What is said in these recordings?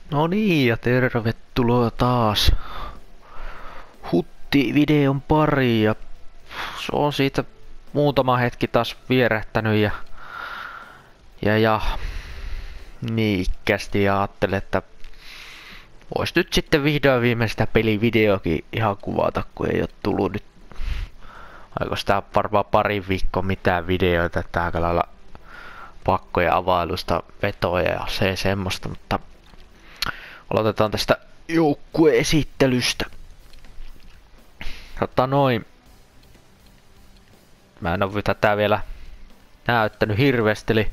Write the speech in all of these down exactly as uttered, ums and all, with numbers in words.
No niin, ja tervetuloa taas Hutti-videon pariin. Ja se on siitä muutama hetki taas vierähtänyt ja, ja, ja niikkästi ja ajattelin, että vois nyt sitten vihdoin viimein sitä pelivideokin ihan kuvata, kun ei oo tullut nyt oikeastaan varmaan pari viikkoa mitään videoita, että aika lailla pakkoja availusta, vetoja ja se semmoista, mutta aloitetaan tästä joukkueesittelystä. Tota noin. Mä en oo tätä vielä näyttänyt hirveästi, eli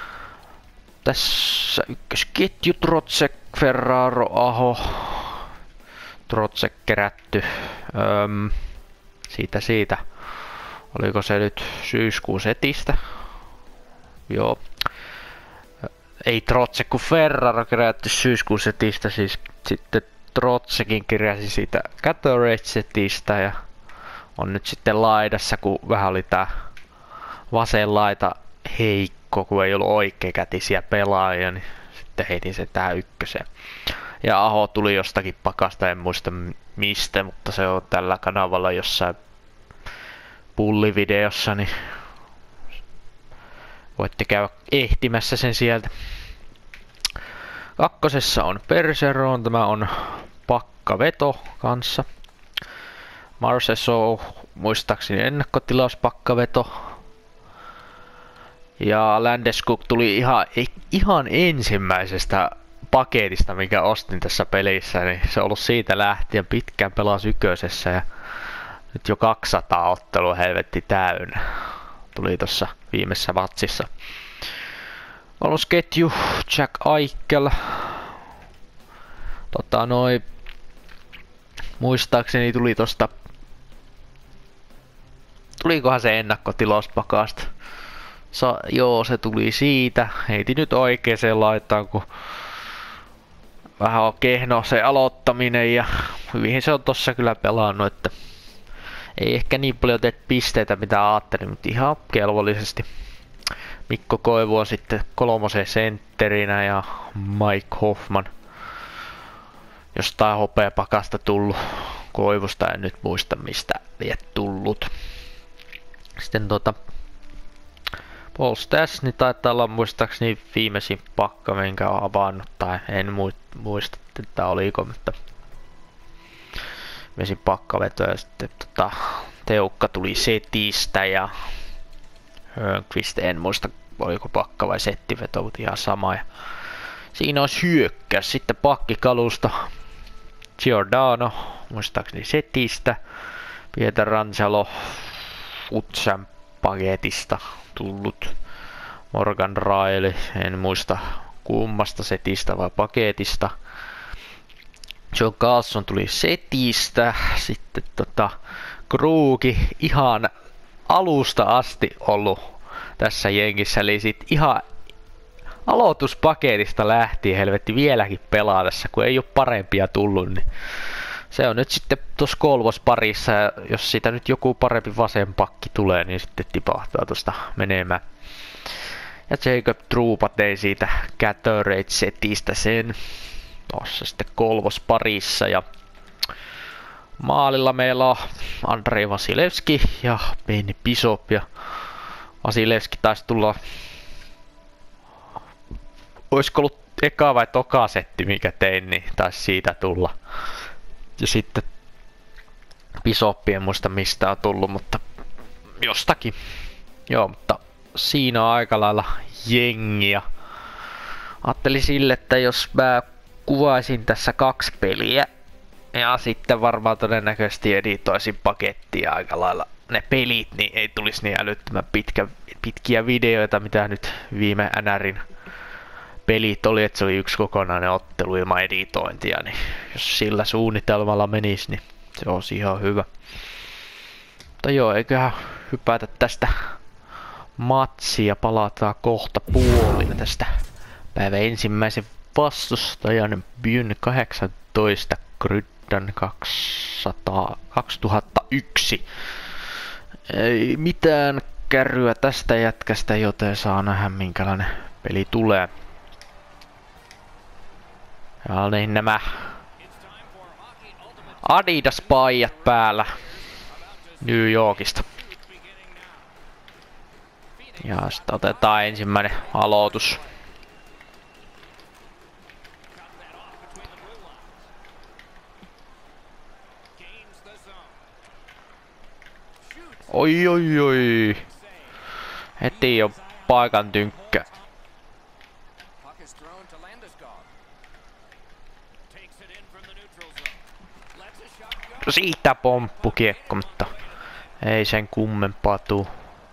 tässä ykkösketju Trotsek, Ferraro, Aho. Trotsek kerätty. Öm, siitä siitä. Oliko se nyt syyskuun setistä? Joo. Ei Trotsek kun Ferraro kerätty syyskuun setistä, siis sitten Trotsekin keräsi siitä Gatorade-setistä ja on nyt sitten laidassa, kun vähän oli tää vasen laita heikko, kun ei ollut oikeakätisiä pelaajia, niin sitten heitin sen tähän ykköseen. Ja Aho tuli jostakin pakasta, en muista mistä, mutta se on tällä kanavalla jossain pullivideossa, niin voitte käydä ehtimässä sen sieltä. Kakkosessa on Perseron, tämä on pakkaveto kanssa. Marseso, muistaakseni ennakkotilauspakkaveto. Ja Landeskog tuli ihan, ihan ensimmäisestä paketista, mikä ostin tässä pelissä, niin se on ollut siitä lähtien pitkään pelas yköisessä ja nyt jo kaksisataa ottelua helvetti täynnä. Tuli tossa viimeisessä matsissa. Kolmosketju Jack Eichel. Tota noi, muistaakseni tuli tosta, tulikohan se ennakkotilauspakasta? Sa, joo, se tuli siitä. Heitin nyt oikeeseen laitaan, kun vähän on kehno se aloittaminen ja hyvin se on tossa kyllä pelannut, että ei ehkä niin paljon teet pisteitä mitä ajattelin, mutta ihan kelvollisesti. Mikko Koivu on sitten kolmosen sentterinä ja Mike Hoffman jostain hopeapakasta tullut. Koivusta en nyt muista mistä liet tullut. Sitten tota Paul Stastny taitaa olla muistaakseni viimeisin pakka, minkä on avannut, tai en muista, että oliko, mutta viimeisin pakkaveto ja sitten tota, Teukka tuli setistä ja Hörnqvist, en muista oliko pakka vai settiveto, mutta ihan sama. Ja siinä olisi hyökkäys, sitten pakkikalusta Giordano, muistaakseni setistä, Pietrangelo Utsan paketista tullut, Morgan Riley, en muista kummasta setistä vai paketista. John Carlson tuli setistä, sitten tota Kruuki ihan alusta asti ollut tässä jengissä, eli sit ihan aloituspaketista lähtien helvetti vieläkin pelaa tässä, kun ei ole parempia tullut, niin se on nyt sitten tuossa kolmosparissa, ja jos siitä nyt joku parempi vasen pakki tulee, niin sitten tipahtaa tuosta menemään. Ja Jacob Trouba tei siitä Gatorade-setistä sen tuossa sitten kolmosparissa, ja maalilla meillä on Andrei Vasilevski ja Ben Bishop, ja Vasilevski taisi tulla, olisiko ollut eka vai toka setti mikä tein, niin taisi siitä tulla. Ja sitten Bishop en muista mistä on tullut, mutta jostakin. Joo, mutta siinä on aika lailla jengiä. Ajattelin sille, että jos mä kuvaisin tässä kaksi peliä ja sitten varmaan todennäköisesti editoisin pakettia aika lailla ne pelit, niin ei tulisi niin älyttömän pitkä, pitkiä videoita, mitä nyt viime N R:n pelit oli, että se oli yksi kokonainen ottelu ilman editointia, niin jos sillä suunnitelmalla menisi, niin se olisi ihan hyvä. Mutta joo, eiköhän hypätä tästä matsia, palataan kohta puolin tästä päivän ensimmäisen vastustajan Byn kahdeksantoista Kryddan kaksisataa, kaksituhattayksi. Ei mitään kärryä tästä jätkästä, joten saa nähdä minkälainen peli tulee. Ja niin nämä Adidas-paijat päällä New Yorkista. Ja sitten otetaan ensimmäinen aloitus. Oi oi oi. Heti jo paikan tynkkä. Siitä pomppukiekko, mutta ei sen kummempaa tuu.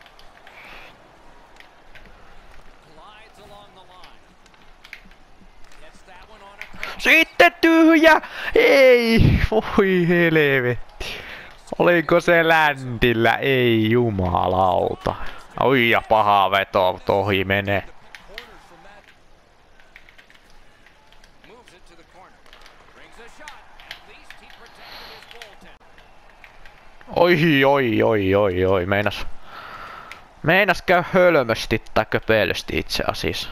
Sitten tyhjä! Ei! Voi helvetti. Oliko se ländillä? Ei jumalauta. Oi ja paha veto, mutta ohi menee. Oi oi oi oi oi, meinas. Meinas käy hölmösti tai köpelösti itse asiassa.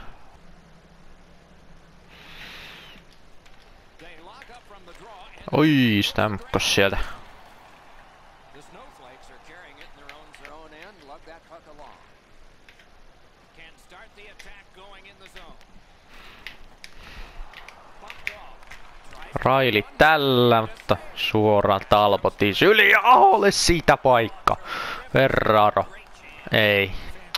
Oi, Stamkos sieltä. Raili tällä, mutta suoraan Talbotin syli ja Aholle siitä paikka. Ferraro. Ei.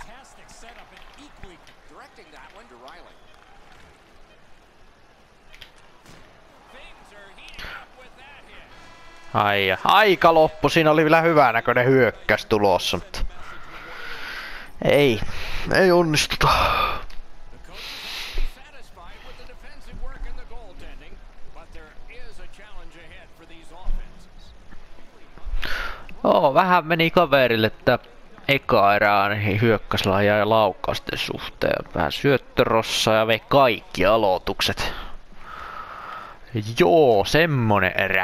Ai, aika loppu. Siinä oli vielä hyvä näköinen hyökkäys tulossa, mutta ei. Ei onnistuta. Oo, vähän meni kaverille, että eka erää niin hyökkäyslahja ja laukausten suhteen. Vähän syöttörossa ja vei kaikki aloitukset. Joo, semmonen erä.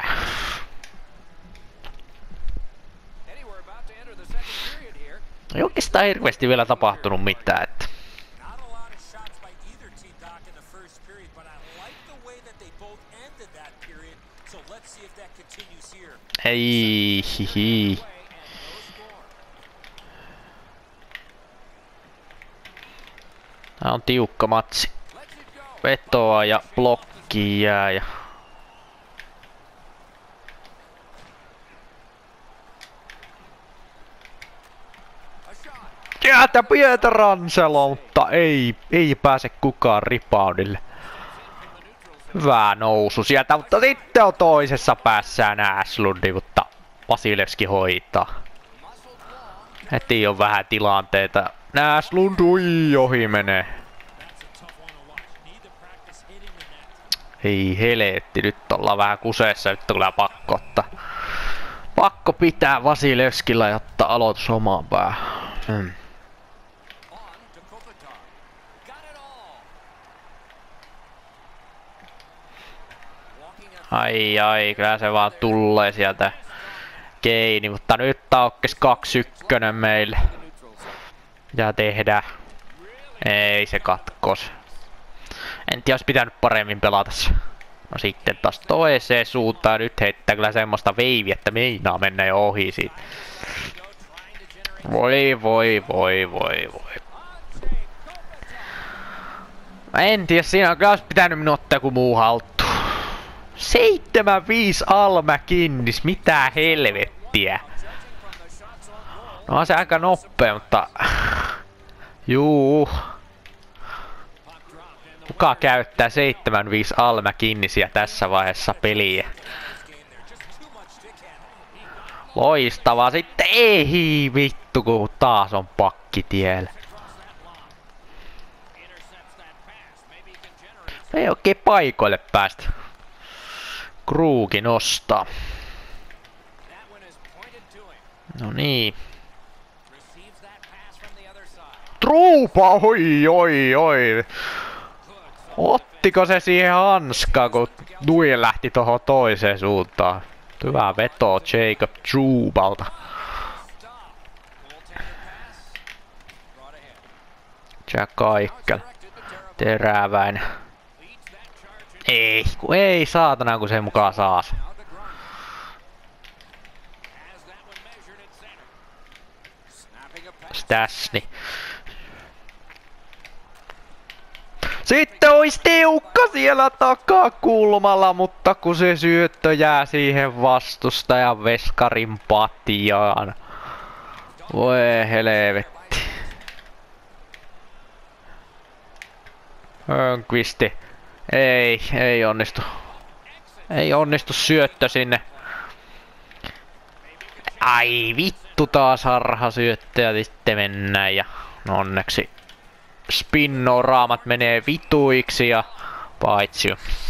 Ei oikeastaan hirveästi vielä tapahtunut mitään, että ei hihi. Tää on tiukka matsi. Vetoa ja blokki jää ja sieltä Pietrangelo, mutta ei, ei pääse kukaan reboundille. Hyvä nousu sieltä, mutta sitten on toisessa päässään Aslundi, mutta Vasilevski hoitaa. Heti on vähän tilanteita. Ashlund, ui, ohi menee. Ei helvetti, nyt ollaan vähän kuseessa, nyt on kyllä pakko ottaa. Pakko pitää Vasilevskilla ja ottaa aloitus omaan päähän. Hmm. Ai ai, kyllä se vaan tulee sieltä Keini, mutta nyt aukkes kaksi yksi meille. Mitä tehdään? Ei se katkos. En tiedä, olisi pitänyt paremmin pelata. No sitten taas toiseen suuntaan. Nyt heittää kyllä semmoista veiviä, että meinaa mennä jo ohi siitä. Voi voi voi voi voi. Mä en tiedä, siinä on kyllä olisi pitänyt minun ottaa joku muu haltuun. seitsemän viisi Almäkinnis, mitä helvettiä. No on se aika nopea, mutta juu. Kuka käyttää seitsemän viisi Almäkinnisiä tässä vaiheessa peliä? Loistavaa sitten, ei vittu kun taas on pakki tiellä. Ei oikein paikoille päästä. Kruuki nostaa. No niin. Truupa, oi oi oi. Ottiko se siihen hanskaan, kun Dui lähti tohon toiseen suuntaan? Hyvä veto Jacob Troubalta. Jack Eichel. Teräväinen. Ei, kun ei saatana, kun se mukaan saa se. Stasni. Sitten ois tiukka siellä takakulmalla, mutta kun se syöttö jää siihen vastustajan veskarin patjaan. Voi helvetti. Hörnqvisti. Ei, ei onnistu. Ei onnistu syöttö sinne. Ai vittu, taas harha syöttö ja sitten mennään ja no onneksi spinnoraamat menee vituiksi ja paitsi.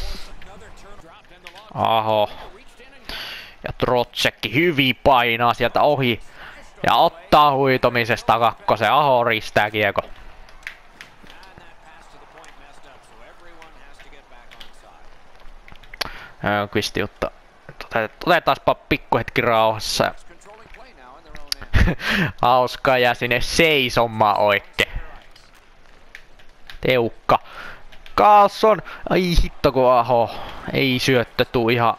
Aho. Ja Trotsekki hyvin painaa sieltä ohi ja ottaa huitomisesta kakkosen. Aho ristää kiekko. Hörnqvist juttu. Otetaanpa pikkuhetki rauhassa. Hauskaa jää sinne seisomaan oikein. Teukka. Carlson. Ai hitto kun Aho. Ei syöttö tuu ihan.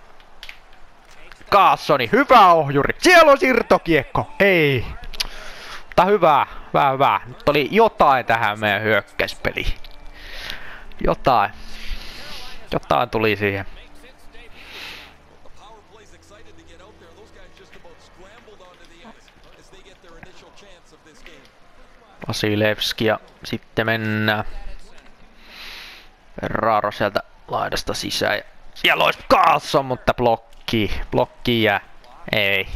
Carlsoni. Hyvä ohjuri. Siellä on siirtokiekko. Ei. Mutta hyvä. Hyvä hyvä. Nyt oli jotain tähän meidän hyökkäyspeliin. Jotain. Jotain tuli siihen. Vasilevski ja sitten mennään. Ferraro sieltä laidasta sisään. Ja siellä olisi Carlson, mutta blokki. Blokki jää. Ei.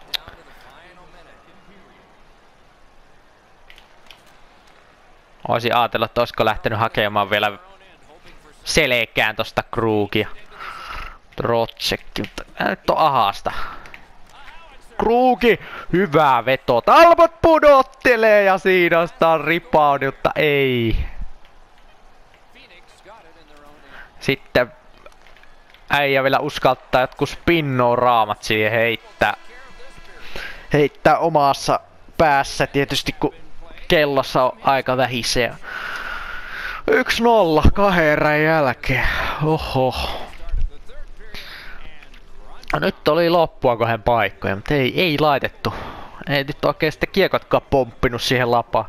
Oisin ajatellut, että olisiko lähtenyt hakemaan vielä selkään tosta Krugia. Trotsekki, mutta nyt on ahasta. Krugi, hyvä veto. Talbot pudottelee ja siinä on sitä rebound, mutta ei. Sitten äijä vielä uskaltaa jotkut spinnoraamat siihen heittää. Heittää omassa päässä tietysti, kun kellossa on aika vähissä. yksi nolla kahden erän jälkeen. Oho. No, nyt oli loppua kahden paikkoja, mutta ei, ei laitettu. Ei nyt oikein sitten kiekotkaan pomppinut siihen lapaan.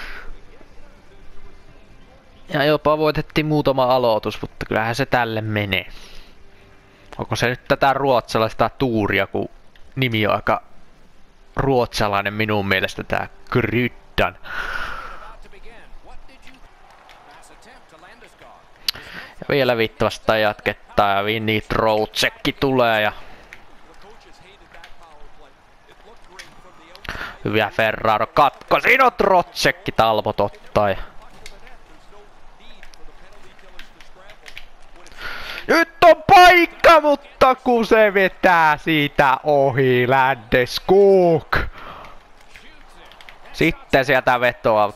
Ja jopa voitettiin muutama aloitus, mutta kyllähän se tälle menee. Onko se nyt tätä ruotsalaista tuuria, kun nimi on aika ruotsalainen minun mielestä, tää Kryddan. Ja vielä viittavasta jatkettaa ja Vinny Troutsekki tulee ja hyvä Ferraro katko. Siinä on Trotsekki, Talbot ottaa. Ja nyt on paikka, mutta kun se vetää siitä ohi Landeskog. Sitten sieltä vetoa.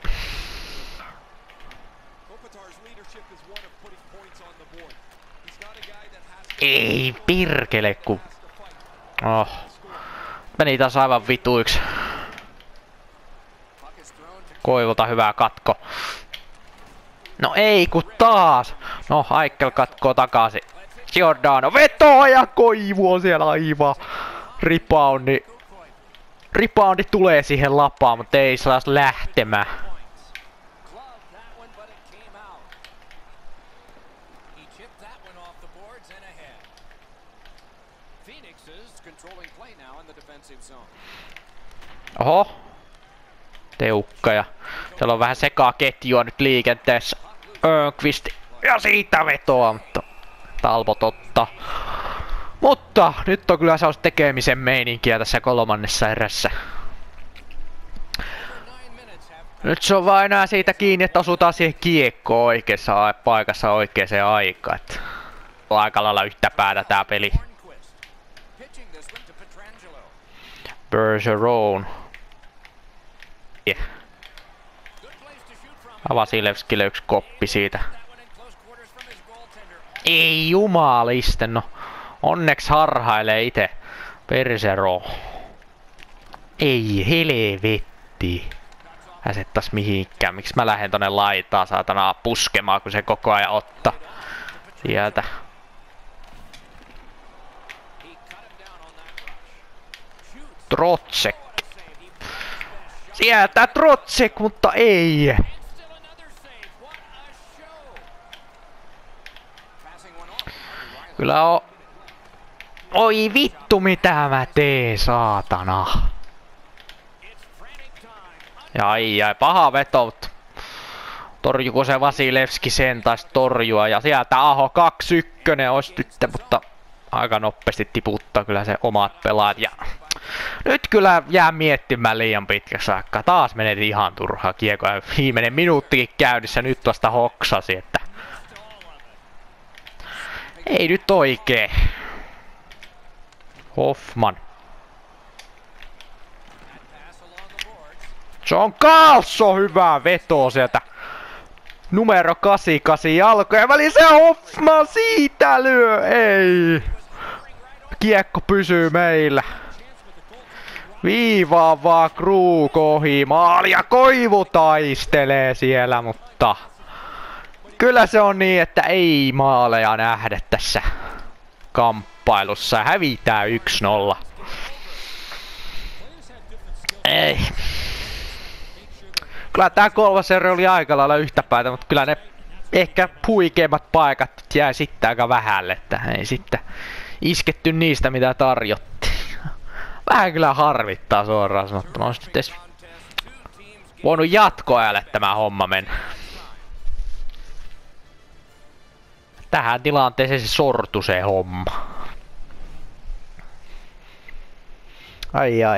Ei pirkele ku. Oh. Meni taas aivan vituiksi. Koivolta hyvää katko. No ei ku taas. No Aikel katkoo takaisin. Giordano vetoa ja Koivu on siellä aivan. Reboundi. Reboundi tulee siihen lapaan, mutta ei saa lähtemään. Oho. Teukka ja siellä on vähän sekaa ketjua nyt liikenteessä. Hörnqvist ja siitä vetoa, mutta Talbot ottaa. Mutta nyt on kyllä sellaista tekemisen meininkiä tässä kolmannessa erässä. Nyt se on vaan enää siitä kiinni, että osutaan siihen kiekkoon oikeassa paikassa oikeaan aikaan. Aika lailla yhtä päätä tää peli. Bergeron. Yeah. Vasilevskille yksi koppi siitä. Ei jumaliste, no. Onneksi harhailee itse. Bergeron. Ei helvetti. Häsettas mihinkään. Miksi mä lähden tonne laitaan saatana puskemaan, kun se koko ajan ottaa. Sieltä. Trotsek. Sieltä Trotsek, mutta ei. Kyllä on. Oi vittu mitä mä teen, saatana. Ja ai ai, paha veto. Torjuko se Vasilevski sen taisi torjua ja sieltä Aho kaksi yksi olisi tytte, mutta aika nopeasti tiputtaa kyllä se omat pelaat ja nyt kyllä jää miettimään liian pitkäksi aikaa. Taas menet ihan turhaa kiekkoa ja viimeinen minuuttikin käynnissä nyt vasta hoksasi, että ei nyt oikee. Hoffman. John Carlson hyvää vetoa sieltä. Numero kahdeksankymmentäkahdeksan jalkojen väliin se Hoffman siitä lyö. Ei. Kiekko pysyy meillä. Viivaa vaan Krug ohi. Maali ja Koivu taistelee siellä, mutta kyllä se on niin, että ei maaleja nähdä tässä kamppailussa. Hävitään yksi nolla. Ei. Kyllä tää kolmas eri oli aika lailla yhtä päätä, mutta kyllä ne ehkä huikeimmat paikat jäi sitten aika vähälle, että ei sitten isketty niistä mitä tarjottiin. Vähän kyllä harvittaa suoraan sanottuna. Olisi nyt edes voinut jatkoajalle tämä homma mennä. Tähän tilanteeseen se sortu se homma. Ai ai.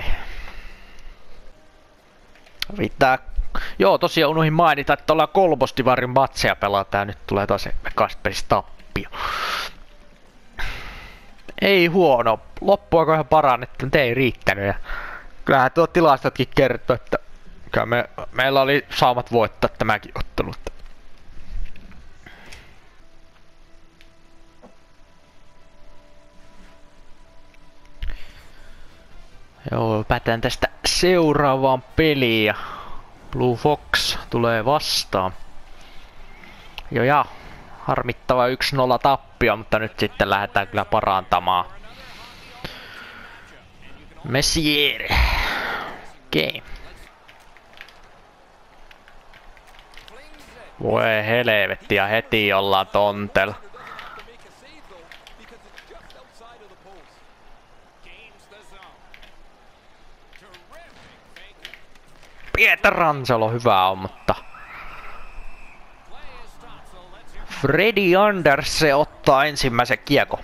Riittää. Joo, tosiaan unohin mainita, että ollaan kolmostivarin matseja pelataan. Nyt tulee taas Kasperis tappio. Ei huono. Loppuako ihan parannettu, mutta ei riittänyt. Ja kyllähän tuo tilastotkin kertoo, että me, meillä oli saamat voittaa tämäkin ottelu. Joo, päätään tästä seuraavaan peliin ja Blue Fox tulee vastaan. Joo ja, harmittava yksi nolla tappio, mutta nyt sitten lähdetään kyllä parantamaan. Messier. Okei. Okay. Voi helvetti ja heti ollaan tontella. Pietrangelo hyvä on, mutta Freddy Andersen ottaa ensimmäisen kiekon.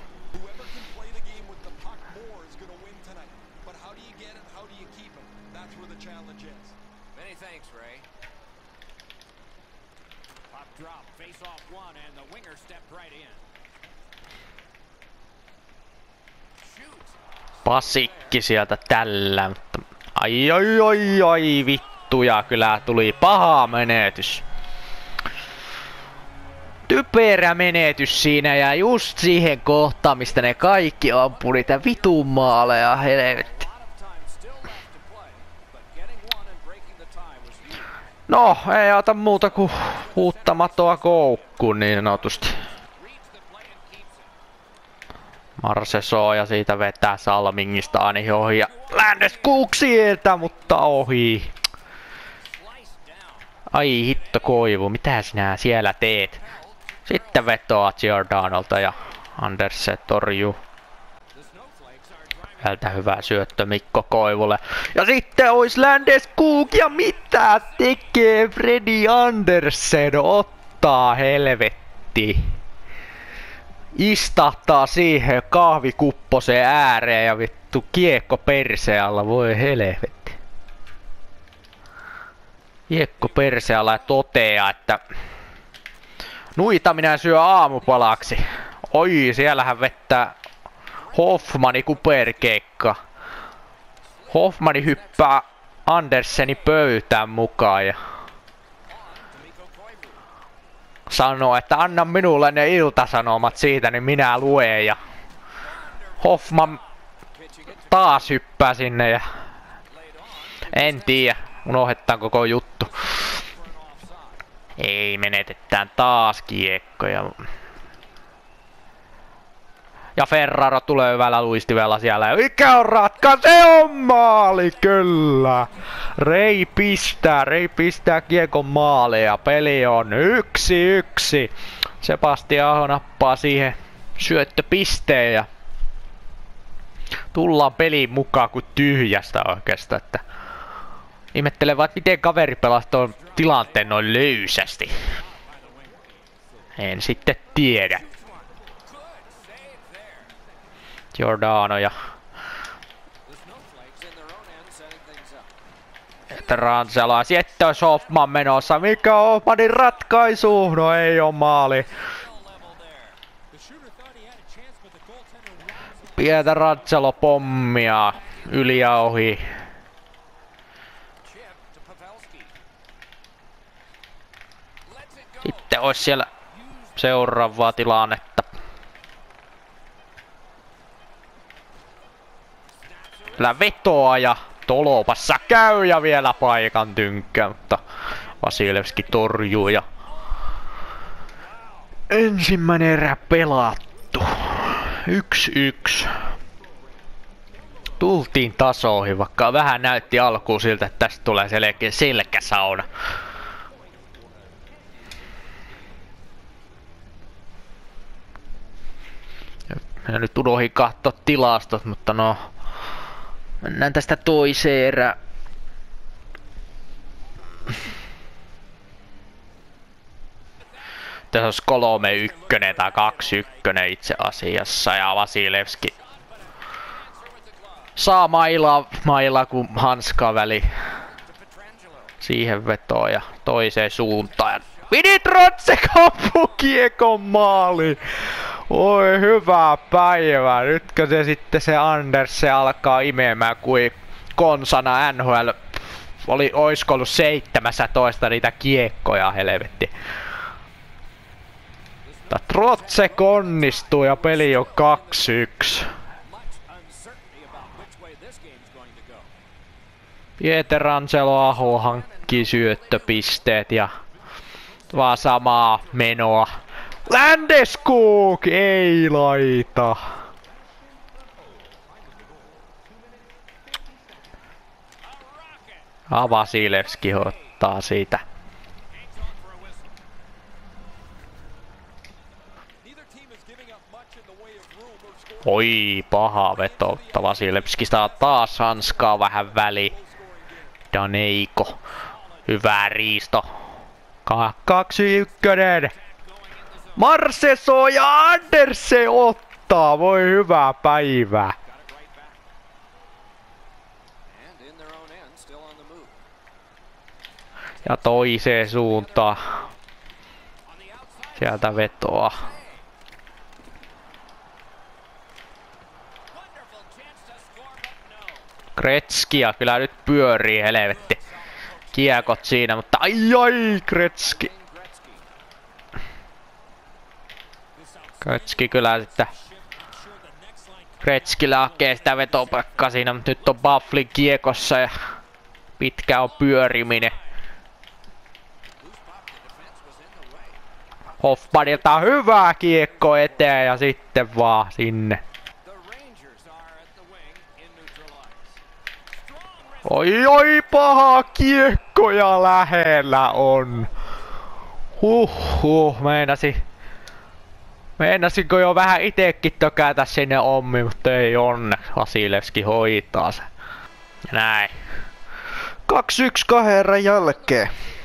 Pasikki sieltä tällä, mutta ai ai ai ai vittu ja kyllä tuli paha menetys. Typerä menetys siinä ja just siihen kohtaan mistä ne kaikki ampui niitä vitun maaleja, helvetti. No ei ota muuta kuin uutta matoa koukkuun niin sanotusti. Marseso ja siitä vetää Salmingista aina ohi ja Landeskog sieltä, mutta ohi. Ai hitto Koivu, mitä sinä siellä teet? Sitten vetoaa Giordanolta ja Andersen torjuu. Täältä hyvä syöttö Mikko Koivulle. Ja sitten ois Landeskog ja mitä tekee Freddy Andersen? Ottaa helvetti. Istahtaa siihen kahvikupposeen ääreen ja vittu kiekko persealla, voi helvetti. Kiekko persealla ja toteaa, että nuita minä syö aamupalaksi. Oi, siellähän vettää Hoffmani kuperkeikka. Hoffmani hyppää Anderseni pöytään mukaan ja sanoo, että anna minulle ne iltasanomat siitä, niin minä luen ja Hoffman taas hyppää sinne ja en tiedä, unohdetaan koko juttu. Ei, menetetään taas kiekkoja. Ja Ferraro tulee hyvällä luistimella siellä. Ja mikä on ratka? Se on maali, kyllä! Rei pistää, Rei pistää kiekon maaliin ja peli on yksi yksi. Sebastian Aho nappaa siihen syöttöpisteen ja tullaan peliin mukaan kuin tyhjästä oikeastaan. Että ihmettelen vaan, miten kaveri pelasi tuon tilanteen noin löysästi. En sitten tiedä. Giordano ja Rantsalu ja sitten olisi Hoffman menossa. Mikä on Hoffmanin ratkaisu? No ei oo maali. Pientä Rantsalo pommia yli ja ohi. Sitten olisi siellä seuraavaa tilannetta. Kyllä vetoa ja tolopassa käy ja vielä paikan tynkkää, mutta Vasilevski torjuu ja ensimmäinen erä pelattu. Yksi yksi. Tultiin tasoihin, vaikka vähän näytti alkuun siltä, että tästä tulee selkeä selkäsauna. Minä nyt unohdin katsoa tilastot, mutta no mennään tästä toiseen erään. Tässä olisi kolme ykkönen tai kaksi ykkönen itse asiassa ja Vasilevski saa mailaa, mailaa kun hanskaa väli siihen vetoon ja toiseen suuntaan. Dimitrov kampuu kiekon maali. Oi hyvä päivä. Nytkö se sitten se Anders se alkaa imemään kuin konsana N H L. Oli, oisko ollut seitsemäntoista niitä kiekkoja helvetti. Trotsek onnistuu ja peli on kaksi yksi. Pietrangelo Aho hankkii syöttöpisteet ja vaan samaa menoa. Landeskog ei laita. Vasilevski ottaa siitä. Oi, paha veto. Vasilevski saa taas hanskaa vähän väli. Daneiko. Hyvä riisto. kaksi ykkönen. Marseso ja Anderse ottaa. Voi hyvää päivää. Ja toiseen suuntaan. Sieltä vetoa. Gretzkia kyllä nyt pyörii helvetti. Kiekot siinä, mutta ai ai Gretzki. Gretzki kyllä sitten. Gretzkillä hakee sitä vetopaikkaa siinä, mutta nyt on Bufflin kiekossa ja pitkä on pyöriminen. Hoffmanilta hyvää kiekko eteen ja sitten vaan sinne. Oi oi paha kiekkoja lähellä on. Huh huh, meinasi. Meinasinko jo vähän itekin tökätä sinne ommi, mutta ei onneksi. Vasilevski hoitaa se. Näin. kaksi yksi kahden erän jälkeen.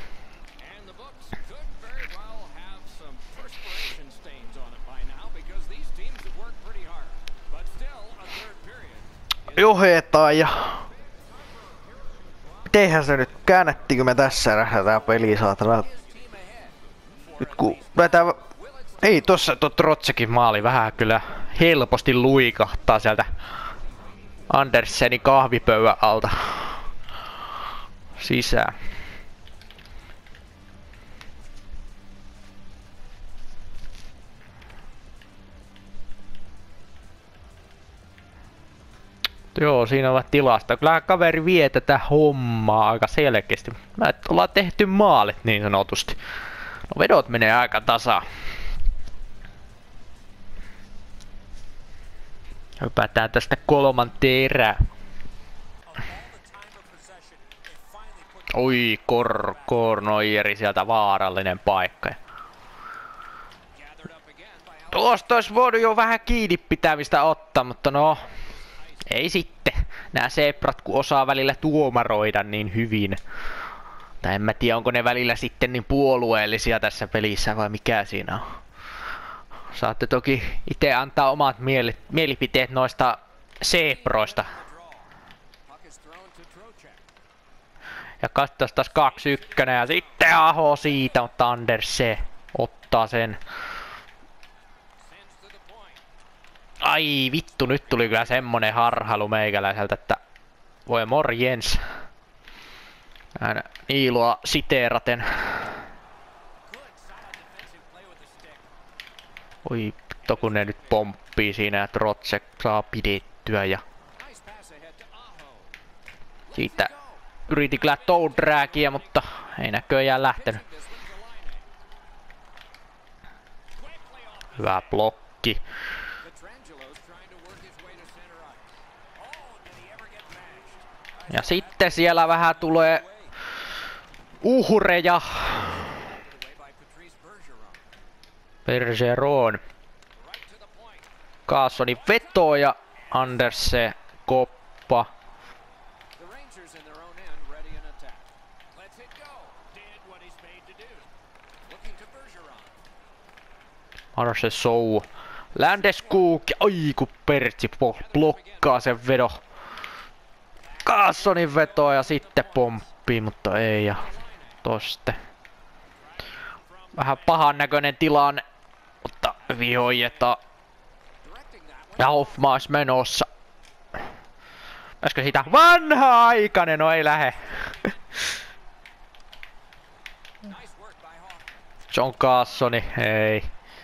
Johetaan ja mitenhän se nyt, käännettiinkö me tässä erässä tää peli saatana? Nyt kun näitä, ei tossa tuo Trotsekin maali vähän kyllä helposti luikahtaa sieltä Andersenin kahvipöydän alta sisään. Joo, siinä on tilasta. Kyllä kaveri vie tätä hommaa aika selkeästi. Mä et ollaan tehty maalit niin sanotusti. No vedot menee aika tasaan. Hypätään tästä kolmanteen erään. Oi, Kor, Kornoijeri sieltä vaarallinen paikka. Tuosta olisi voinut jo vähän kiinni pitämistä ottaa, mutta no, ei sitten. Nää Zebrat kun osaa välillä tuomaroida niin hyvin. Tai en mä tiedä, onko ne välillä sitten niin puolueellisia tässä pelissä vai mikä siinä on. Saatte toki itse antaa omat mieli mielipiteet noista Zeproista. Ja katsotaan taas kaksi yksi ja sitten Aho siitä, mutta Anders se ottaa sen. Ai vittu, nyt tuli kyllä semmonen harhailu meikäläiseltä, että voi morjens. Aina Niiloa siteeraten. Oi vittu, kun ne nyt pomppii siinä ja Trotsek saa pidettyä ja... Siitä yritin kyllä toe dragia, mutta ei näköjään lähtenyt. Hyvä blokki. Ja sitten siellä vähän tulee uhreja. Bergeron. Carlsonin veto ja Andersen koppa. Marse Sou. Landeskog. Ai kun Pertsi blokkaa sen vedon. Carlsonin veto ja sitten pomppii, mutta ei ja toste. Vähän pahan näköinen tilanne, mutta hyvin hoidetaan. Ja Hoffman olisi menossa. Pääskö siitä vanha-aikainen? No ei lähe. John Carlsoni, ei.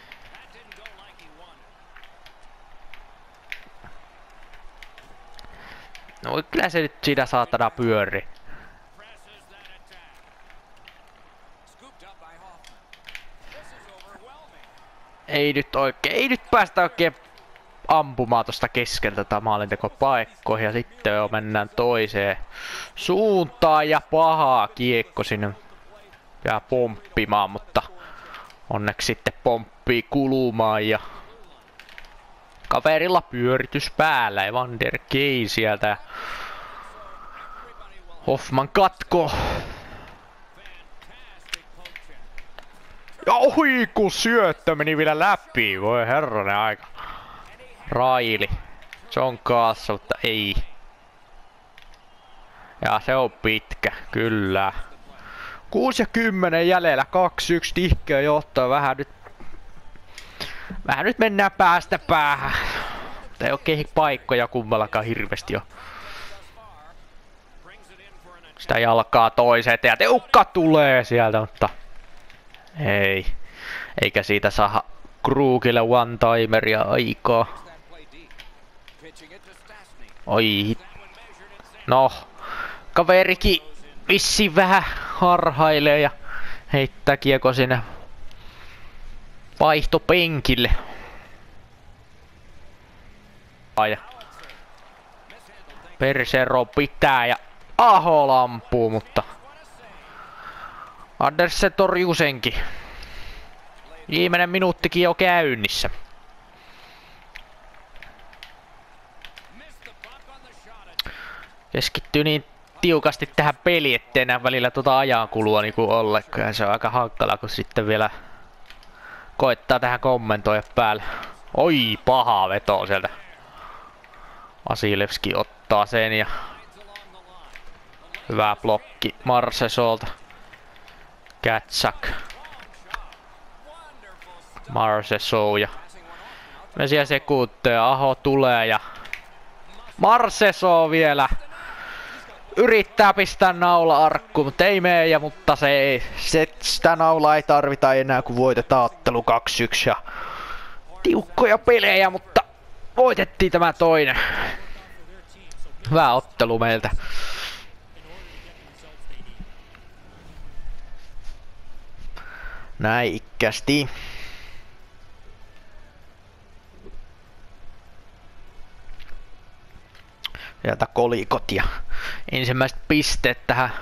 No kyllä se nyt siitä saatana pyöri. Ei nyt oikein, ei nyt päästä oikein ampumaan tosta keskeltä tätä maalintekopaikkoihin ja sitten jo mennään toiseen suuntaan ja pahaa kiekko sinne jää pomppimaan, mutta onneksi sitten pomppii kulumaan ja kaverilla pyöritys päällä ja Van der Key sieltä. Hoffman katko. Ja ohi kun syöttö meni vielä läpi. Voi herranen aika. Raili. John Carlson, mutta ei. Ja se on pitkä, kyllä. kuusi ja kymmenen jäljellä, kaksi yksi tihkeä johtaa vähän nyt. Vähän nyt mennään päästä päähän. Ei oikein paikkoja kummallakaan hirveästi jo. Sitä jalkaa toiseen ja teukka tulee sieltä, mutta ei. Eikä siitä saa Krugille one-timeria aikaa. Oi. No. Kaverikin vissiin vähän harhailee ja heittää kiekko sinne vaihtopenkille. Ja Persero pitää ja Aho lampuu, mutta Andersen torjuu senkin. Viimeinen minuuttikin jo käynnissä. Keskittyy niin tiukasti tähän peliin, ettei enää välillä tuota ajankulua niinku ollenkaan. Ja se on aika hankalaa, kun sitten vielä koittaa tähän kommentoida päälle. Oi, paha veto sieltä. Vasilevski ottaa sen ja hyvä blokki Marsesolta. Katsak. Marsesou ja Mesia sekunteja. Aho tulee ja Marseso vielä yrittää pistää naula arkkuun, mutta ei mene, mutta se ei, se, sitä naulaa ei tarvita enää, kun voitetaan ottelu kaksi yksi ja tiukkoja pelejä, mutta voitettiin tämä toinen. Hyvä ottelu meiltä. Näikkästi. sieltä kolikot ja ensimmäiset pisteet tähän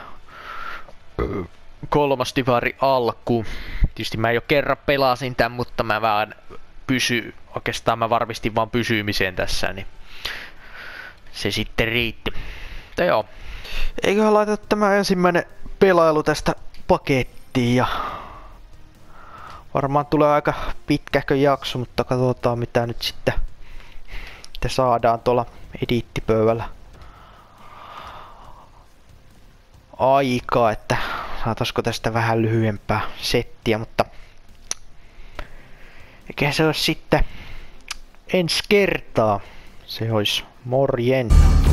kolmostivari alkuun. Tietysti mä jo kerran pelasin tän, mutta mä vähän pysy, oikeastaan mä varmistin vaan pysymiseen tässä, niin se sitten riitti. Mutta joo. Eiköhän laiteta tämä ensimmäinen pelailu tästä pakettiin ja varmaan tulee aika pitkähkö jakso, mutta katsotaan mitä nyt sitten, sitten saadaan tuolla ediittipöydällä aikaa, että saataisiko tästä vähän lyhyempää settiä, mutta eikä se olisi sitten ensi kertaa. Se olisi morjen.